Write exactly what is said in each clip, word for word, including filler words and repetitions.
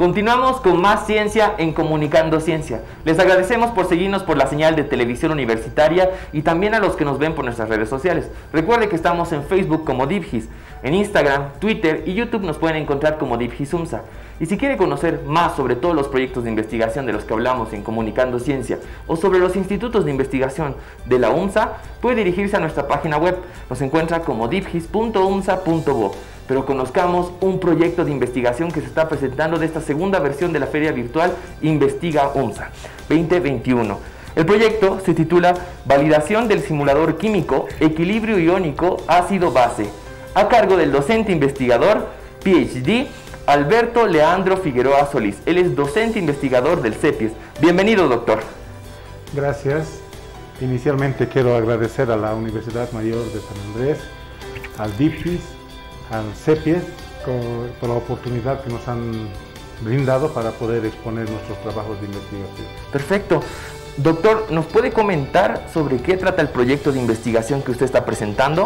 Continuamos con más ciencia en Comunicando Ciencia. Les agradecemos por seguirnos por la señal de televisión universitaria y también a los que nos ven por nuestras redes sociales. Recuerde que estamos en Facebook como DIPGIS, en Instagram, Twitter y YouTube nos pueden encontrar como DIPGIS UMSA. Y si quiere conocer más sobre todos los proyectos de investigación de los que hablamos en Comunicando Ciencia o sobre los institutos de investigación de la UMSA, puede dirigirse a nuestra página web. Nos encuentra como dipgis punto umsa punto bo. Pero conozcamos un proyecto de investigación que se está presentando de esta segunda versión de la feria virtual Investiga UMSA veinte veintiuno. El proyecto se titula Validación del simulador químico equilibrio iónico ácido-base, a cargo del docente investigador P H D Alberto Leandro Figueroa Solís. Él es docente investigador del CEPIES. Bienvenido, doctor. Gracias. Inicialmente quiero agradecer a la Universidad Mayor de San Andrés, al DIPGIS, al CEPIES, por la oportunidad que nos han brindado para poder exponer nuestros trabajos de investigación. Perfecto. Doctor, ¿nos puede comentar sobre qué trata el proyecto de investigación que usted está presentando?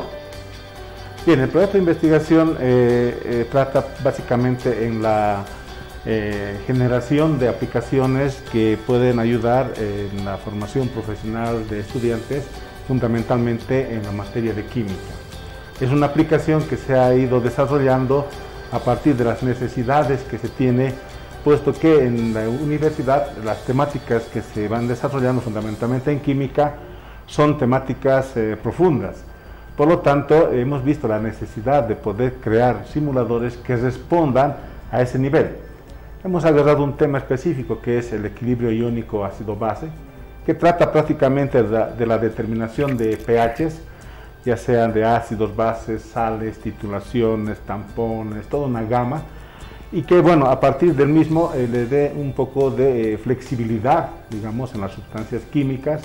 Bien, el proyecto de investigación eh, eh, trata básicamente en la eh, generación de aplicaciones que pueden ayudar en la formación profesional de estudiantes, fundamentalmente en la materia de química. Es una aplicación que se ha ido desarrollando a partir de las necesidades que se tiene, puesto que en la universidad las temáticas que se van desarrollando fundamentalmente en química son temáticas eh, profundas. Por lo tanto, hemos visto la necesidad de poder crear simuladores que respondan a ese nivel. Hemos agarrado un tema específico que es el equilibrio iónico ácido-base, que trata prácticamente de la, de la determinación de pHs, ya sean de ácidos, bases, sales, titulaciones, tampones, toda una gama, y que, bueno, a partir del mismo eh, le dé un poco de eh, flexibilidad, digamos, en las sustancias químicas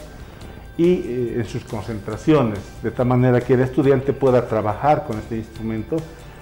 y eh, en sus concentraciones, de tal manera que el estudiante pueda trabajar con este instrumento,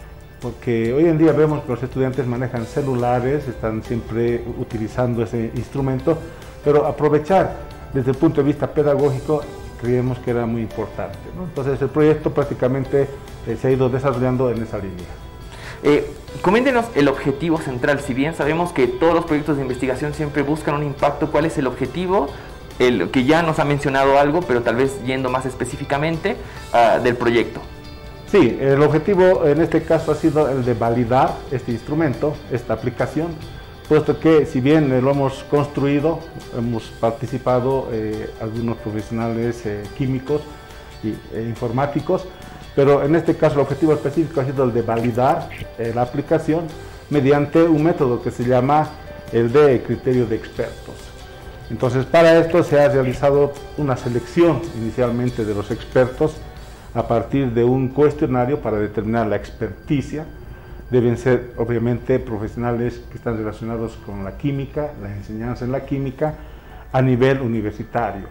porque hoy en día vemos que los estudiantes manejan celulares, están siempre utilizando ese instrumento, pero aprovechar desde el punto de vista pedagógico creemos que era muy importante, ¿no? Entonces el proyecto prácticamente eh, se ha ido desarrollando en esa línea. Eh, coméntenos el objetivo central. Si bien sabemos que todos los proyectos de investigación siempre buscan un impacto, ¿cuál es el objetivo? El que ya nos ha mencionado algo, pero tal vez yendo más específicamente uh, del proyecto. Sí, el objetivo en este caso ha sido el de validar este instrumento, esta aplicación, puesto que si bien eh, lo hemos construido, hemos participado eh, algunos profesionales eh, químicos y, e informáticos, pero en este caso el objetivo específico ha sido el de validar eh, la aplicación mediante un método que se llama el de criterio de expertos. Entonces, para esto se ha realizado una selección inicialmente de los expertos a partir de un cuestionario para determinar la experticia. Deben ser obviamente profesionales que están relacionados con la química, la enseñanza en la química a nivel universitario.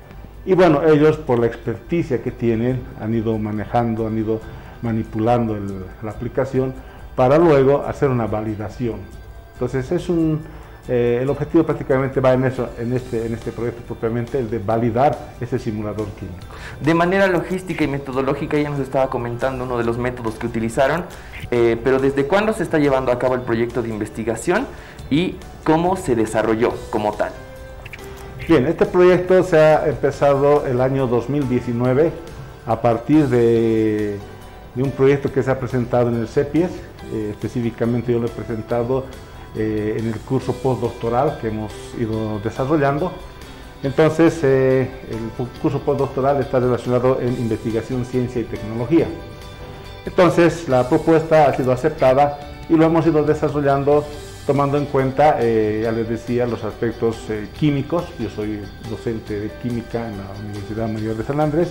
Y bueno, ellos por la experticia que tienen han ido manejando, han ido manipulando el, la aplicación para luego hacer una validación. Entonces es un, eh, el objetivo prácticamente va en eso, en este, en este proyecto propiamente, el de validar ese simulador químico. De manera logística y metodológica ya nos estaba comentando uno de los métodos que utilizaron, eh, pero ¿desde cuándo se está llevando a cabo el proyecto de investigación y cómo se desarrolló como tal? Bien, este proyecto se ha empezado el año dos mil diecinueve a partir de, de un proyecto que se ha presentado en el CEPIES, eh, específicamente yo lo he presentado eh, en el curso postdoctoral que hemos ido desarrollando. Entonces, eh, el curso postdoctoral está relacionado en investigación, ciencia y tecnología. Entonces, la propuesta ha sido aceptada y lo hemos ido desarrollando tomando en cuenta, eh, ya les decía, los aspectos eh, químicos. Yo soy docente de química en la Universidad Mayor de San Andrés.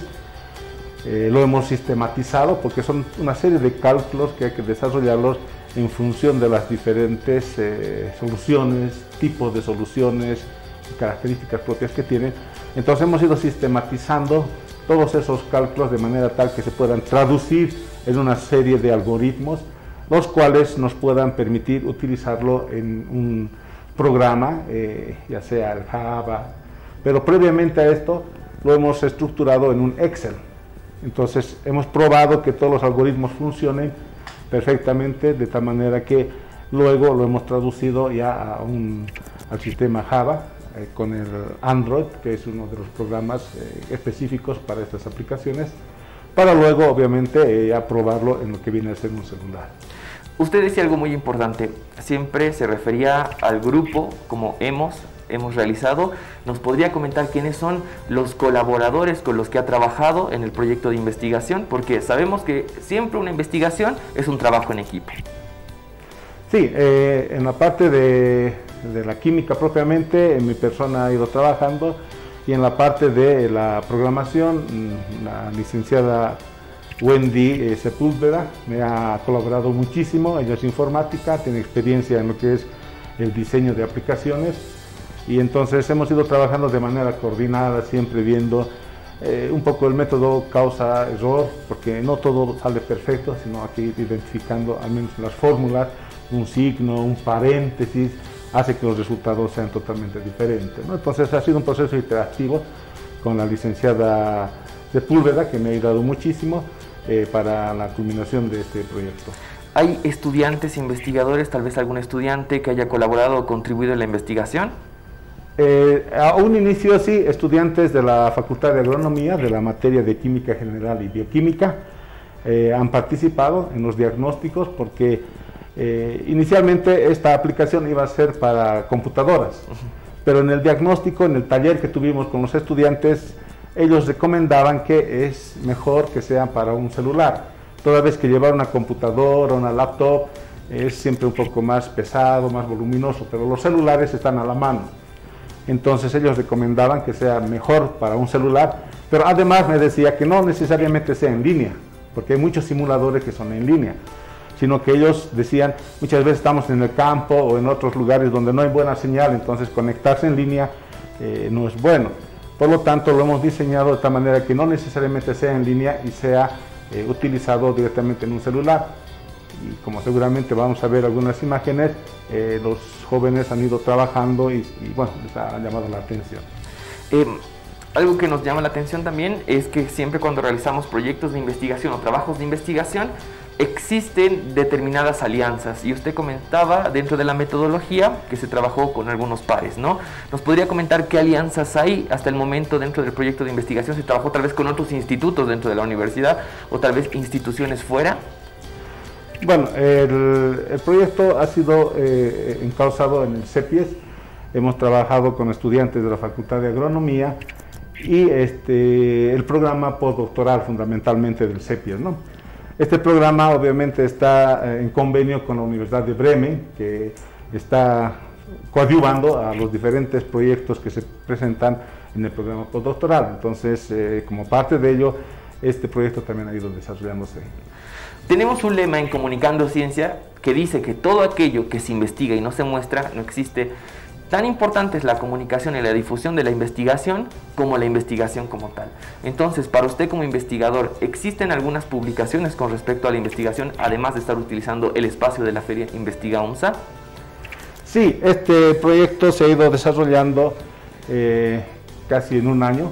Eh, lo hemos sistematizado porque son una serie de cálculos que hay que desarrollarlos en función de las diferentes eh, soluciones, tipos de soluciones, características propias que tienen. Entonces hemos ido sistematizando todos esos cálculos de manera tal que se puedan traducir en una serie de algoritmos, los cuales nos puedan permitir utilizarlo en un programa, eh, ya sea el Java, pero previamente a esto lo hemos estructurado en un Excel. Entonces hemos probado que todos los algoritmos funcionen perfectamente, de tal manera que Luego lo hemos traducido ya a un, al sistema Java eh, con el Android, que es uno de los programas eh, específicos para estas aplicaciones, para luego obviamente eh, aprobarlo en lo que viene a ser un celular. Usted decía algo muy importante, siempre se refería al grupo como hemos, hemos realizado. ¿Nos podría comentar quiénes son los colaboradores con los que ha trabajado en el proyecto de investigación? Porque sabemos que siempre una investigación es un trabajo en equipo. Sí, eh, en la parte de, de la química propiamente, mi persona ha ido trabajando, y en la parte de la programación, la licenciada Wendy eh, Sepúlveda me ha colaborado muchísimo. Ella es informática, tiene experiencia en lo que es el diseño de aplicaciones, y entonces hemos ido trabajando de manera coordinada, siempre viendo eh, un poco el método causa-error, porque no todo sale perfecto, sino aquí identificando al menos las fórmulas, un signo, un paréntesis, hace que los resultados sean totalmente diferentes, ¿no? Entonces ha sido un proceso interactivo con la licenciada Sepúlveda, que me ha ayudado muchísimo eh, para la culminación de este proyecto. ¿Hay estudiantes, investigadores, tal vez algún estudiante que haya colaborado o contribuido en la investigación? Eh, a un inicio sí, estudiantes de la Facultad de Agronomía, de la materia de Química General y Bioquímica, eh, han participado en los diagnósticos, porque eh, inicialmente esta aplicación iba a ser para computadoras, uh-huh. pero en el diagnóstico, en el taller que tuvimos con los estudiantes, ellos recomendaban que es mejor que sea para un celular, toda vez que llevar una computadora o una laptop es siempre un poco más pesado, más voluminoso, pero los celulares están a la mano. Entonces ellos recomendaban que sea mejor para un celular, pero además me decía que no necesariamente sea en línea, porque hay muchos simuladores que son en línea, sino que ellos decían, muchas veces estamos en el campo o en otros lugares donde no hay buena señal, entonces conectarse en línea eh, no es bueno. Por lo tanto, lo hemos diseñado de tal manera que no necesariamente sea en línea y sea eh, utilizado directamente en un celular. Y como seguramente vamos a ver algunas imágenes, eh, los jóvenes han ido trabajando y, y bueno, les ha llamado la atención. Eh, algo que nos llama la atención también es que siempre cuando realizamos proyectos de investigación o trabajos de investigación, existen determinadas alianzas, y usted comentaba dentro de la metodología que se trabajó con algunos pares, ¿no? ¿Nos podría comentar qué alianzas hay hasta el momento dentro del proyecto de investigación? ¿Se trabajó tal vez con otros institutos dentro de la universidad o tal vez instituciones fuera? Bueno, el, el proyecto ha sido eh, encauzado en el CEPIES. Hemos trabajado con estudiantes de la Facultad de Agronomía y este, el programa postdoctoral fundamentalmente del CEPIES, ¿no? Este programa obviamente está eh, en convenio con la Universidad de Bremen, que está coadyuvando a los diferentes proyectos que se presentan en el programa postdoctoral. Entonces, eh, como parte de ello, este proyecto también ha ido desarrollándose. Tenemos un lema en Comunicando Ciencia que dice que todo aquello que se investiga y no se muestra no existe. Tan importante es la comunicación y la difusión de la investigación como la investigación como tal. Entonces, para usted como investigador, ¿existen algunas publicaciones con respecto a la investigación, además de estar utilizando el espacio de la Feria Investiga UNSA? Sí, este proyecto se ha ido desarrollando eh, casi en un año.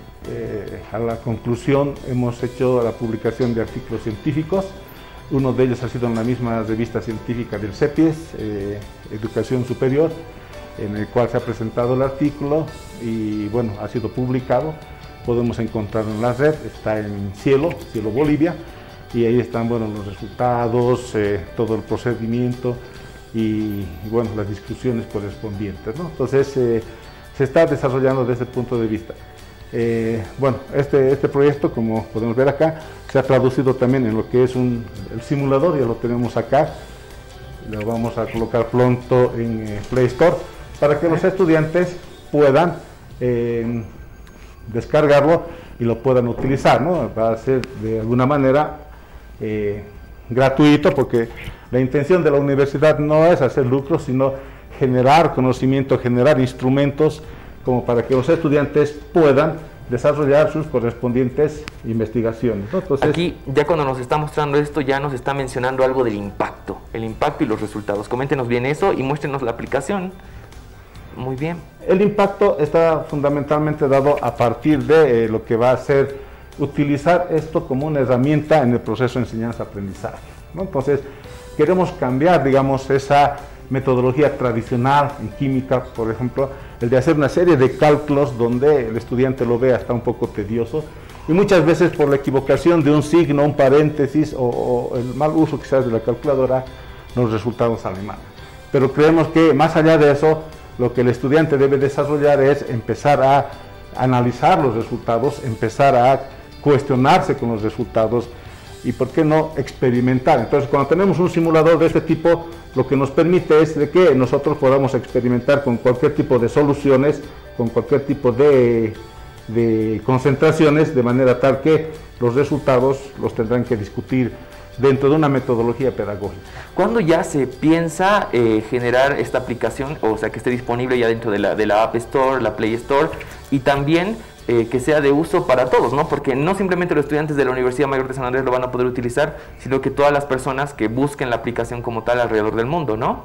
Eh, a la conclusión hemos hecho la publicación de artículos científicos. Uno de ellos ha sido en la misma revista científica del CEPIES, eh, Educación Superior, en el cual se ha presentado el artículo y bueno, ha sido publicado. Podemos encontrarlo en la red, está en Cielo, Cielo Bolivia, y ahí están bueno, los resultados, eh, todo el procedimiento y, y bueno, las discusiones correspondientes, ¿no? Entonces eh, se está desarrollando desde ese punto de vista. Eh, bueno, este, este proyecto, como podemos ver acá, se ha traducido también en lo que es un, el simulador, ya lo tenemos acá, lo vamos a colocar pronto en eh, Play Store, para que los estudiantes puedan eh, descargarlo y lo puedan utilizar, ¿no? Va a ser de alguna manera eh, gratuito, porque la intención de la universidad no es hacer lucro, sino generar conocimiento, generar instrumentos como para que los estudiantes puedan desarrollar sus correspondientes investigaciones, ¿no? Entonces, aquí, ya cuando nos está mostrando esto, ya nos está mencionando algo del impacto, el impacto y los resultados. Coméntenos bien eso y muéstrenos la aplicación. Muy bien. El impacto está fundamentalmente dado a partir de eh, lo que va a ser utilizar esto como una herramienta en el proceso de enseñanza-aprendizaje, ¿no? Entonces, queremos cambiar, digamos, esa metodología tradicional en química, por ejemplo, el de hacer una serie de cálculos donde el estudiante lo vea hasta un poco tedioso, y muchas veces por la equivocación de un signo, un paréntesis o, o el mal uso quizás de la calculadora, los resultados salen mal. Pero creemos que más allá de eso, lo que el estudiante debe desarrollar es empezar a analizar los resultados, empezar a cuestionarse con los resultados y, ¿por qué no?, experimentar. Entonces, cuando tenemos un simulador de este tipo, lo que nos permite es de que nosotros podamos experimentar con cualquier tipo de soluciones, con cualquier tipo de, de concentraciones, de manera tal que los resultados los tendrán que discutir dentro de una metodología pedagógica. ¿Cuándo ya se piensa eh, generar esta aplicación, o sea, que esté disponible ya dentro de la, de la App Store, la Play Store, y también eh, que sea de uso para todos, ¿no? Porque no simplemente los estudiantes de la Universidad Mayor de San Andrés lo van a poder utilizar, sino que todas las personas que busquen la aplicación como tal alrededor del mundo, ¿no?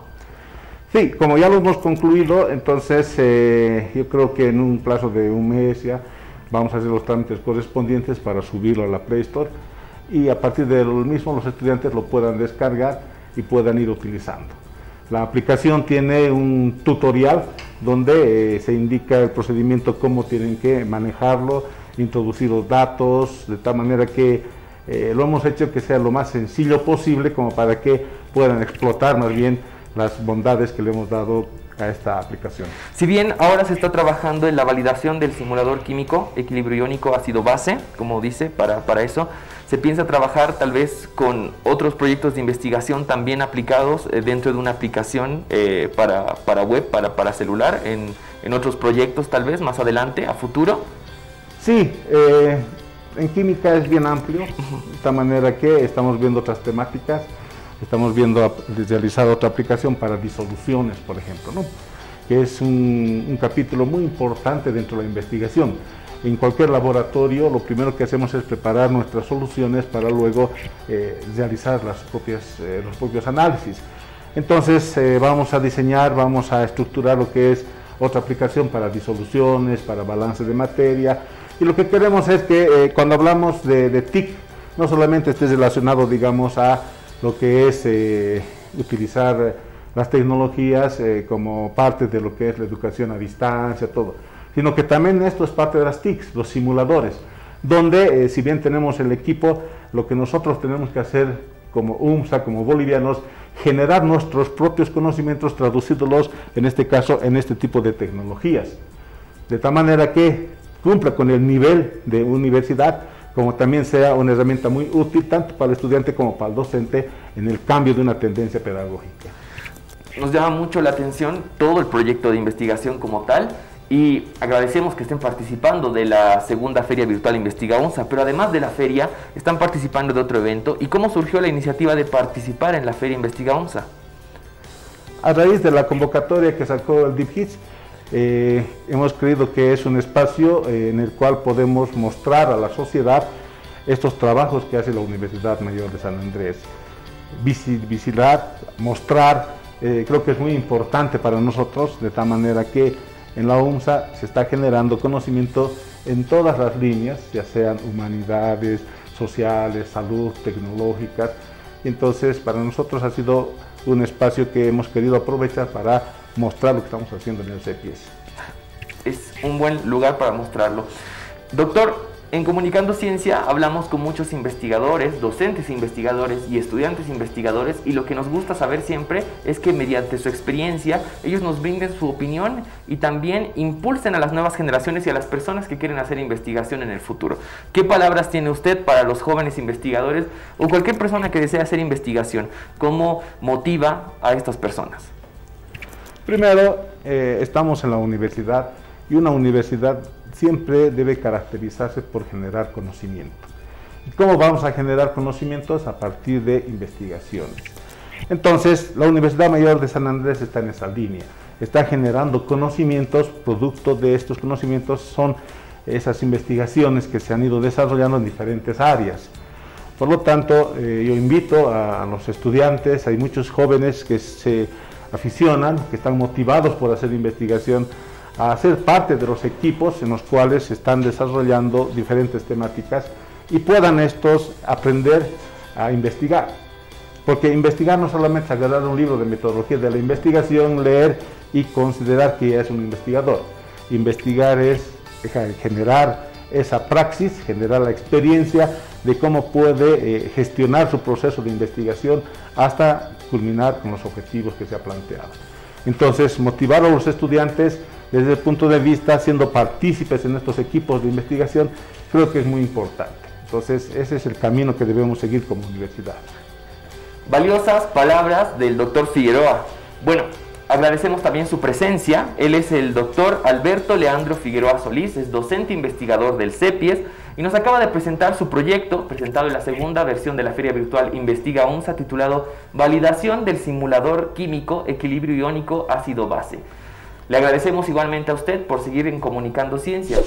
Sí, como ya lo hemos concluido, entonces eh, yo creo que en un plazo de un mes ya vamos a hacer los trámites correspondientes para subirlo a la Play Store, y a partir del mismo los estudiantes lo puedan descargar y puedan ir utilizando. La aplicación tiene un tutorial donde eh, se indica el procedimiento, cómo tienen que manejarlo, introducir los datos, de tal manera que eh, lo hemos hecho que sea lo más sencillo posible, como para que puedan explotar más bien las bondades que le hemos dado a esta aplicación. Si bien ahora se está trabajando en la validación del simulador químico, equilibrio iónico ácido base, como dice, para, para eso, se piensa trabajar tal vez con otros proyectos de investigación también aplicados eh, dentro de una aplicación eh, para, para web, para, para celular, en, en otros proyectos tal vez más adelante, a futuro. Sí, eh, en química es bien amplio, de esta manera que estamos viendo otras temáticas. Estamos viendo realizar otra aplicación para disoluciones, por ejemplo, ¿no?, que es un, un capítulo muy importante dentro de la investigación. En cualquier laboratorio lo primero que hacemos es preparar nuestras soluciones para luego eh, realizar las propias, eh, los propios análisis. Entonces eh, vamos a diseñar, vamos a estructurar lo que es otra aplicación para disoluciones, para balance de materia, y lo que queremos es que eh, cuando hablamos de, de T I C no solamente esté relacionado, digamos, a lo que es eh, utilizar las tecnologías eh, como parte de lo que es la educación a distancia, todo, sino que también esto es parte de las T I Cs, los simuladores, donde eh, si bien tenemos el equipo, lo que nosotros tenemos que hacer como UMSA, como bolivianos, generar nuestros propios conocimientos, traducirlos, en este caso, en este tipo de tecnologías, de tal manera que cumpla con el nivel de universidad, como también sea una herramienta muy útil tanto para el estudiante como para el docente en el cambio de una tendencia pedagógica. Nos llama mucho la atención todo el proyecto de investigación como tal, y agradecemos que estén participando de la segunda Feria Virtual Investiga UNSA, pero además de la feria, están participando de otro evento. ¿Y cómo surgió la iniciativa de participar en la Feria Investiga UNSA? A raíz de la convocatoria que sacó el DIPHIS, Eh, hemos creído que es un espacio eh, en el cual podemos mostrar a la sociedad estos trabajos que hace la Universidad Mayor de San Andrés, visibilizar, mostrar. Eh, creo que es muy importante para nosotros, de tal manera que en la UNSA se está generando conocimiento en todas las líneas, ya sean humanidades, sociales, salud, tecnológicas, y entonces para nosotros ha sido un espacio que hemos querido aprovechar para mostrar lo que estamos haciendo en el C P I E S. Es un buen lugar para mostrarlo. Doctor, en Comunicando Ciencia hablamos con muchos investigadores, docentes investigadores y estudiantes investigadores, y lo que nos gusta saber siempre es que mediante su experiencia ellos nos brinden su opinión y también impulsen a las nuevas generaciones y a las personas que quieren hacer investigación en el futuro. ¿Qué palabras tiene usted para los jóvenes investigadores o cualquier persona que desea hacer investigación? ¿Cómo motiva a estas personas? Primero, eh, estamos en la universidad, y una universidad siempre debe caracterizarse por generar conocimiento. ¿Cómo vamos a generar conocimientos? A partir de investigaciones. Entonces, la Universidad Mayor de San Andrés está en esa línea, está generando conocimientos. Producto de estos conocimientos son esas investigaciones que se han ido desarrollando en diferentes áreas. Por lo tanto, eh, yo invito a, a los estudiantes, hay muchos jóvenes que se aficionan, que están motivados por hacer investigación, a ser parte de los equipos en los cuales se están desarrollando diferentes temáticas y puedan estos aprender a investigar. Porque investigar no solamente es agarrar un libro de metodología de la investigación, leer y considerar que ya es un investigador. Investigar es generar esa praxis, generar la experiencia de cómo puede eh, gestionar su proceso de investigación hasta culminar con los objetivos que se ha planteado. Entonces, motivar a los estudiantes desde el punto de vista, siendo partícipes en estos equipos de investigación, creo que es muy importante. Entonces, ese es el camino que debemos seguir como universidad. Valiosas palabras del doctor Figueroa. Bueno, agradecemos también su presencia. Él es el doctor Alberto Leandro Figueroa Solís, es docente investigador del CEPIES y nos acaba de presentar su proyecto, presentado en la segunda versión de la Feria Virtual Investiga UNSA, titulado Validación del Simulador Químico Equilibrio Iónico Ácido Base. Le agradecemos igualmente a usted por seguir en Comunicando Ciencia.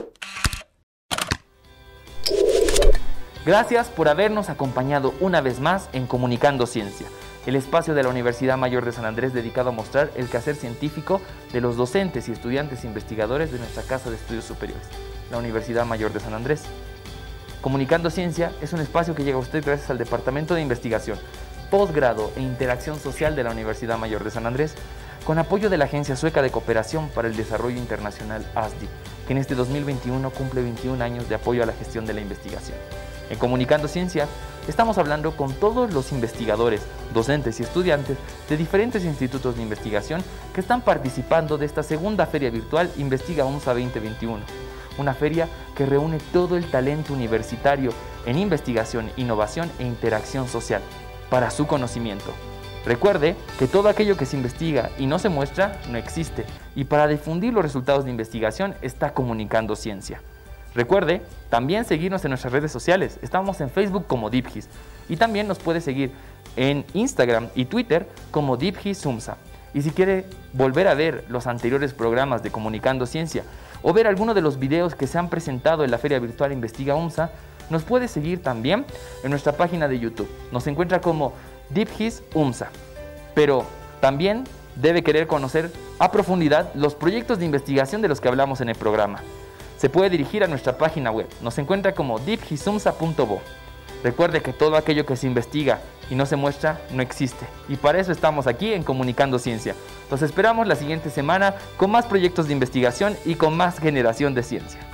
Gracias por habernos acompañado una vez más en Comunicando Ciencia, el espacio de la Universidad Mayor de San Andrés dedicado a mostrar el quehacer científico de los docentes y estudiantes investigadores de nuestra Casa de Estudios Superiores, la Universidad Mayor de San Andrés. Comunicando Ciencia es un espacio que llega a usted gracias al Departamento de Investigación, Posgrado e Interacción Social de la Universidad Mayor de San Andrés, con apoyo de la Agencia Sueca de Cooperación para el Desarrollo Internacional A S D I, que en este dos mil veintiuno cumple veintiún años de apoyo a la gestión de la investigación. En Comunicando Ciencia estamos hablando con todos los investigadores, docentes y estudiantes de diferentes institutos de investigación que están participando de esta segunda feria virtual Investiga UNSA veinte veintiuno, una feria que reúne todo el talento universitario en investigación, innovación e interacción social para su conocimiento. Recuerde que todo aquello que se investiga y no se muestra no existe, y para difundir los resultados de investigación está Comunicando Ciencia. Recuerde también seguirnos en nuestras redes sociales. Estamos en Facebook como DIPGIS y también nos puede seguir en Instagram y Twitter como DIPGIS UNSA. Y si quiere volver a ver los anteriores programas de Comunicando Ciencia o ver alguno de los videos que se han presentado en la Feria Virtual Investiga UNSA, nos puede seguir también en nuestra página de YouTube. Nos encuentra como DIPGIS UNSA. Pero también debe querer conocer a profundidad los proyectos de investigación de los que hablamos en el programa. Se puede dirigir a nuestra página web. Nos encuentra como dipgisunsa punto bo. Recuerde que todo aquello que se investiga y no se muestra no existe. Y para eso estamos aquí en Comunicando Ciencia. Los esperamos la siguiente semana con más proyectos de investigación y con más generación de ciencia.